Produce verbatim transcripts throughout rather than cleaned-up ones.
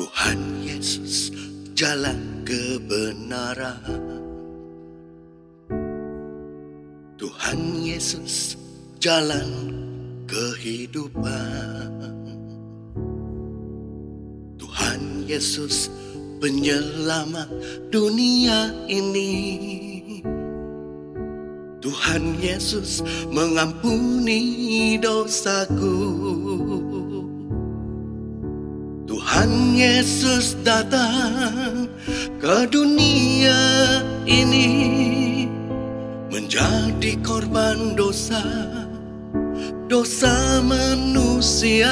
Tuhan Yesus, jalan kebenaran. Tuhan Yesus, jalan kehidupan. Tuhan Yesus, penyelamat dunia ini. Tuhan Yesus mengampuni dosaku. Tuhan Yesus datang ke dunia ini, menjadi korban dosa, dosa manusia,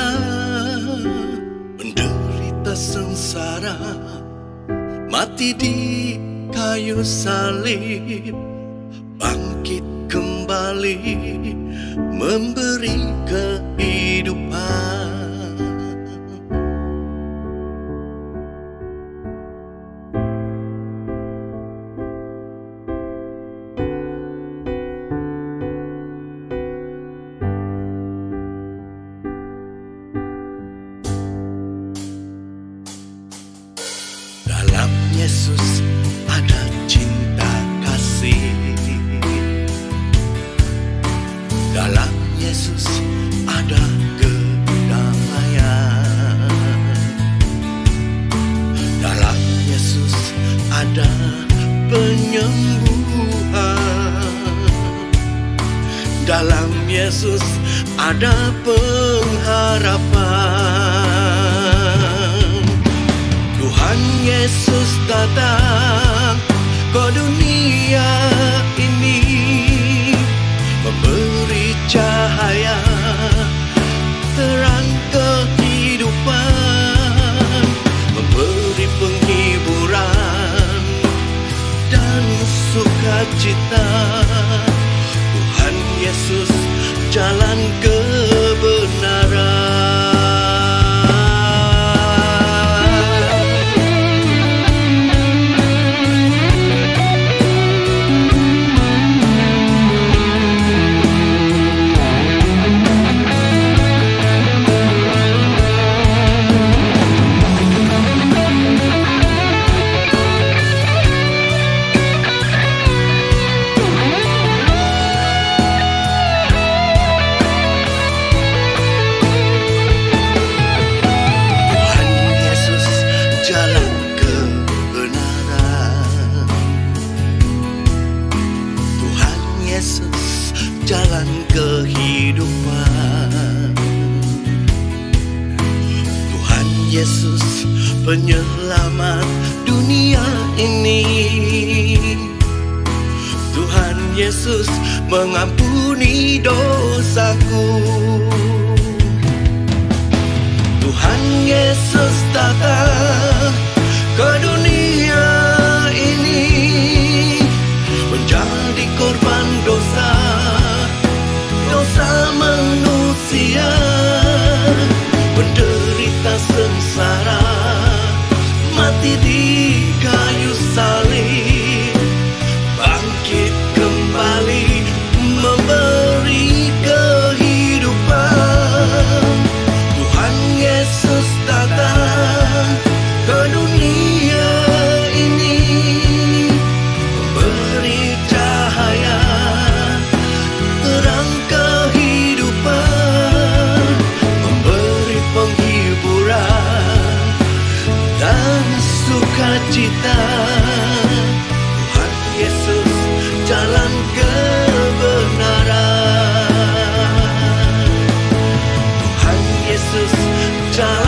menderita sengsara, mati di kayu salib, bangkit kembali, memberi kehidupan. Dalam Yesus ada cinta kasih. Dalam Yesus ada kedamaian. Dalam Yesus ada penyembuhan. Dalam Yesus ada pengharapan. Tuhan Yesus datang ke dunia ini, memberi cahaya, terang kehidupan, memberi penghiburan dan sukacita. Tuhan Yesus, jalan kebenaran. Yesus, jalan kehidupan. Tuhan Yesus, penyelamat dunia ini. Tuhan Yesus mengampuni dosaku. Tuhan Yesus datang ke dunia ini, menjadi korban dosa, dosa manusia, menderita sengsara, mati di kayu salib, bangkit kembali, memberi kehidupan. Tuhan Yesus datang ke dunia ini, memberi cahaya, terang kehidupan, memberi penghiburan dan sukacita. Tuhan Yesus, jalan kebenaran. Tuhan Yesus, jalan